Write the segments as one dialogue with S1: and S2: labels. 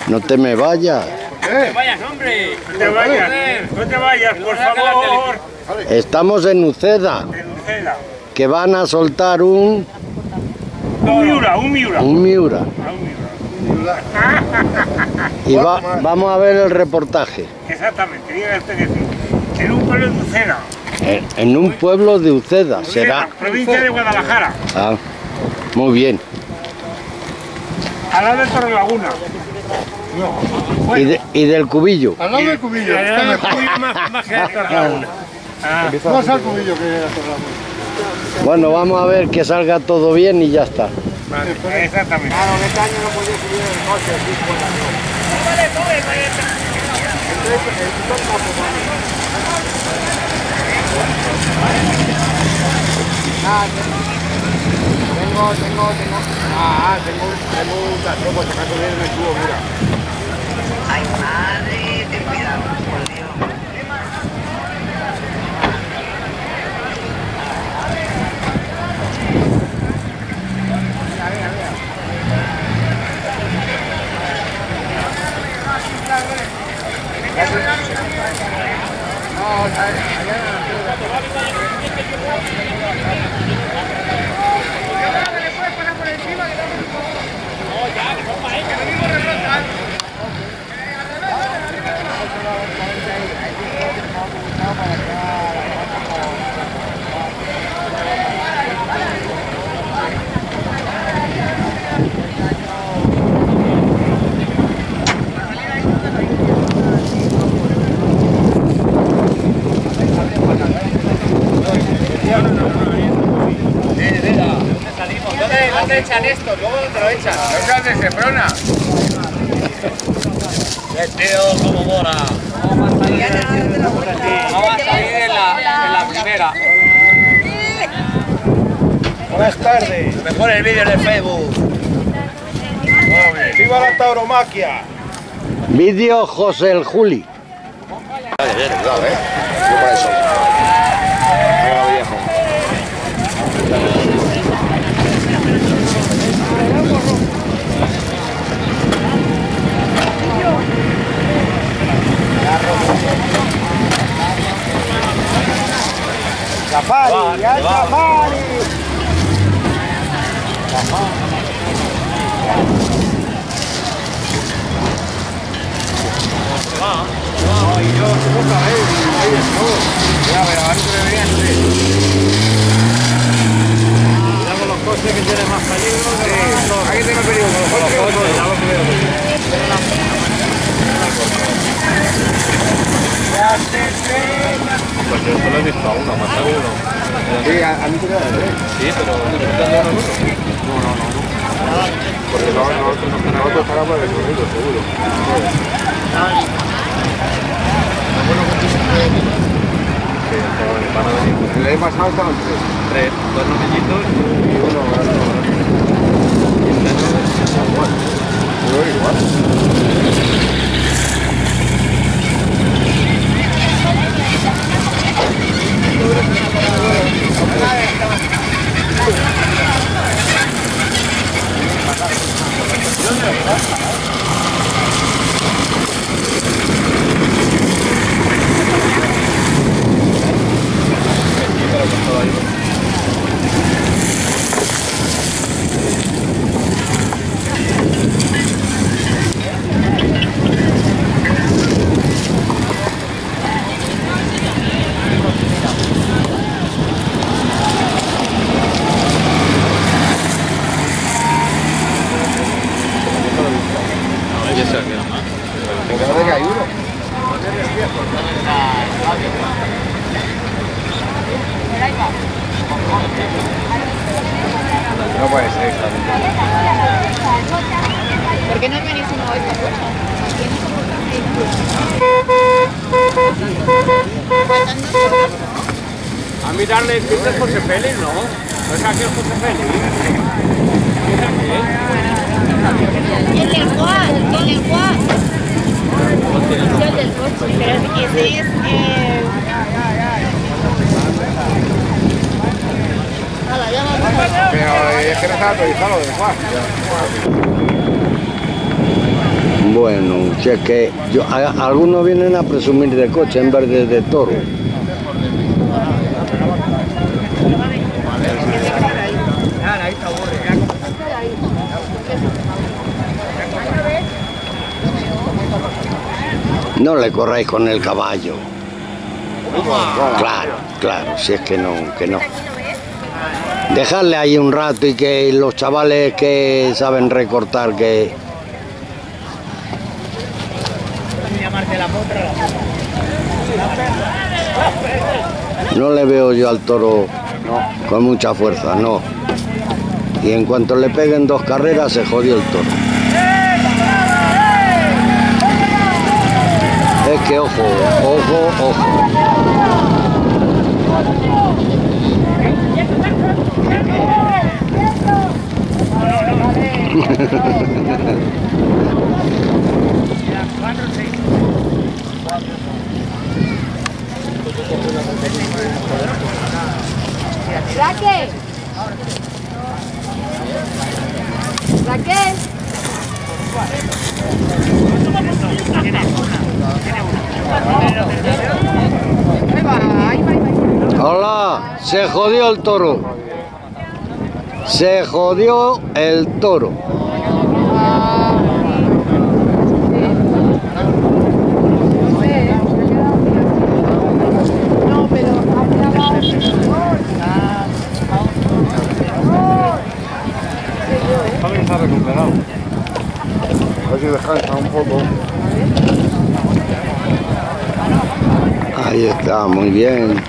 S1: No te me vayas.
S2: No te vayas, hombre. No te vayas. No te vayas, por favor.
S1: Estamos en Uceda.
S2: En Uceda.
S1: Que van a soltar un
S2: Miura.
S1: Miura. Y vamos a ver el reportaje.
S2: Exactamente, diga usted que sí. En un pueblo de Uceda.
S1: En un pueblo de Uceda, será.
S2: Provincia de Guadalajara.
S1: Ah, muy bien.
S2: Al lado del Torrelaguna.
S1: Bueno. Y del Cubillo.
S3: Al lado del Cubillo.
S2: Más que el Torrelaguna.
S3: Más al Cubillo que a Torrelaguna.
S1: Bueno, vamos a ver que salga todo bien y ya está.
S2: Vale, exactamente.
S3: Claro, este año no podía subir el coche aquí por la tengo un tacho por si acaso viene el tubo, mira.
S4: Ay, madre, ten cuidado, por Dios.
S3: ¿Dónde echan esto? Luego ¿dónde lo echan?
S2: ¿No seas de Seprona?
S5: Tío, como mora. Vamos a salir en la primera.
S3: Buenas tardes.
S5: Mejor el vídeo de Facebook.
S3: ¡Viva la tauromaquia!
S1: Vídeo José el Juli.
S3: Cuidado, yo para eso. Ahora viejo. ¡Safari! ¡Al safari!
S5: Cuidado los coches que tienen más peligro.
S2: Aquí tengo peligro con los coches.
S5: Pues yo solo he visto a uno, matar uno.
S3: Sí, a mí te queda de tres.
S5: Sí, pero no.
S3: Porque nosotros estará por el recorrido, seguro. El año pasado estaban tres.
S5: Dos novillitos
S3: Y uno grande. Igual. Porque que hay uno. No puede ser,
S6: ¿Por qué no venís uno a esta cosa?
S5: A mirarle el film de José Félix, ¿no? ¿No es aquel José Félix?
S6: Y el del Juan, el del Juan. El del coche, pero ese es...
S3: Pero es que no está autorizado lo de Juan.
S1: Bueno, si es que algunos vienen a presumir de coche en vez de toro. No le corráis con el caballo. Claro, claro, si es que no, que no. Dejarle ahí un rato y que los chavales que saben recortar que... No le veo yo al toro con mucha fuerza, no. Y en cuanto le peguen 2 carreras se jodió el toro. Es que ojo, ojo, ojo.
S6: Raquel. Raquel.
S1: Hola, se jodió el toro. Se jodió el toro.
S3: Está recuperado. A ver si descansa un poco.
S1: Ahí está, muy bien.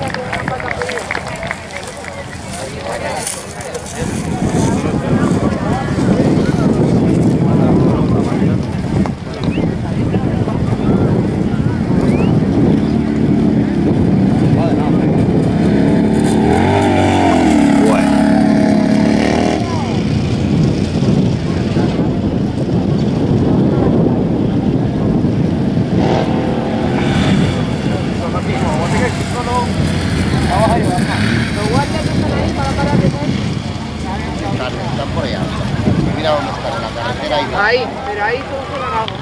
S7: Ahí, pero ahí todo se la hago.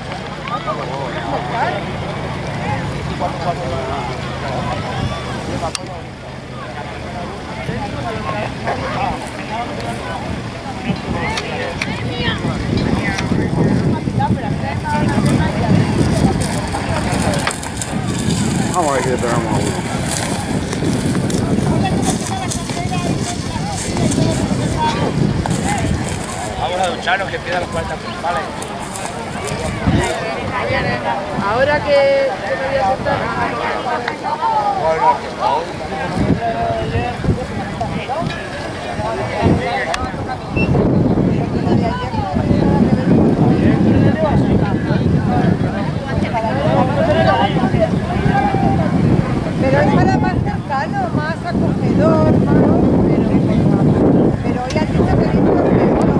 S3: Vamos a ver si le pegamos a uno.
S5: Vamos a ducharnos que pida las puertas principales.
S7: Ahora que me voy a sentar.
S8: Pero es para más cercano, más acogedor, ¿no? Pero hoy a ti te he visto mejor.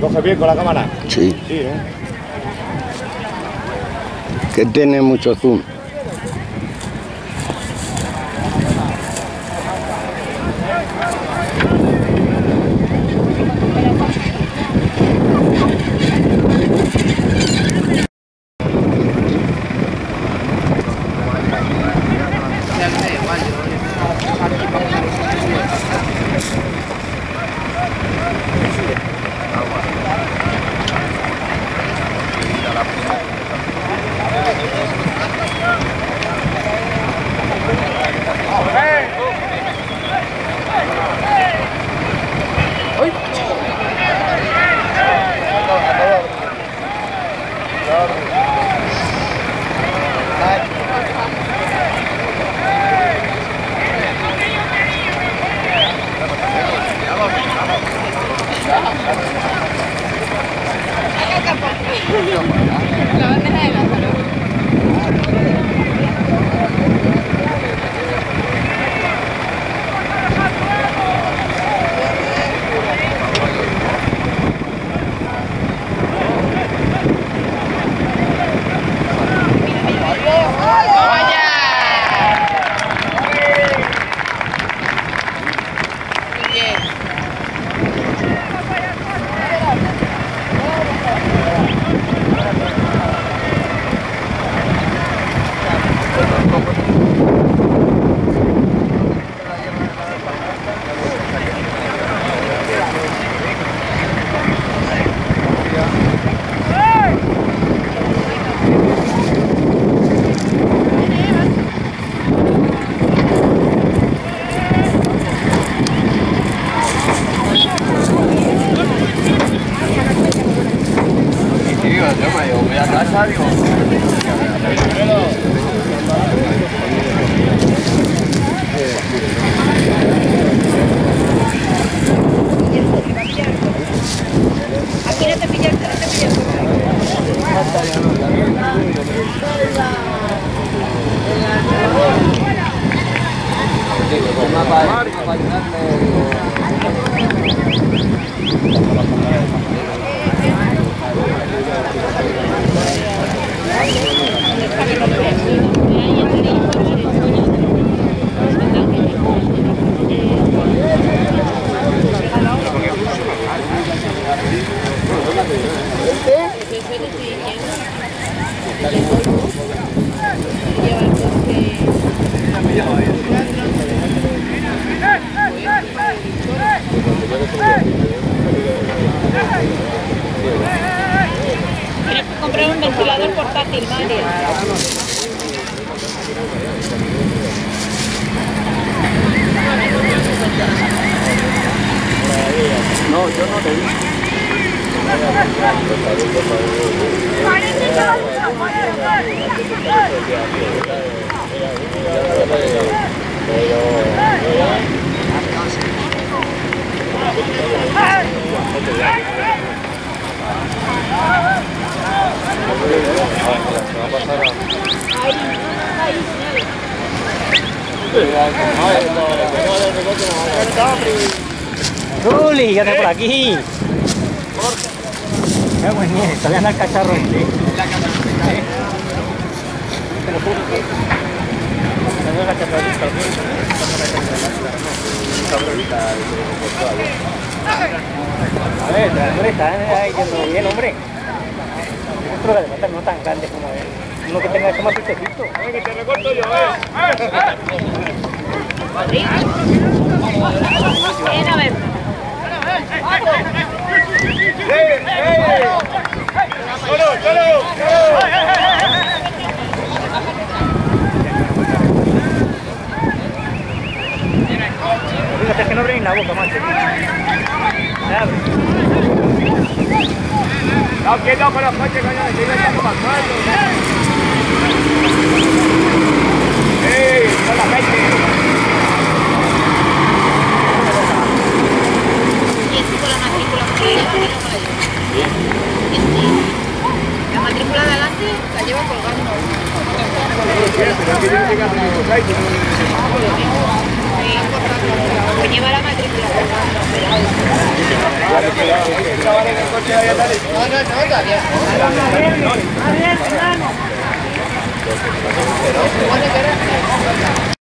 S3: coge bien con la cámara?
S1: Sí.
S3: Sí, ¿eh?
S1: Que tiene mucho zoom.
S6: Tienes que comprar un ventilador portátil, Mario.
S5: No, yo no te vi.
S9: Juli, ya está por aquí. Qué buenísimo, todavía anda el cacharro. A ver, el hombre está yendo bien, hombre. Otro de levantar no tan grande como él. Uno que tenga que más pistecito.
S2: Que te recorto yo,
S6: Ven a ver.
S9: Fíjate que no abren la boca, macho.
S2: No, quieto con los coches, coño, que yo ya como actuando. Con la gente.
S6: Y esto con la matrícula por ahí, la matrícula de adelante la lleva colgando. Pues lleva la matrícula colgando. todavía.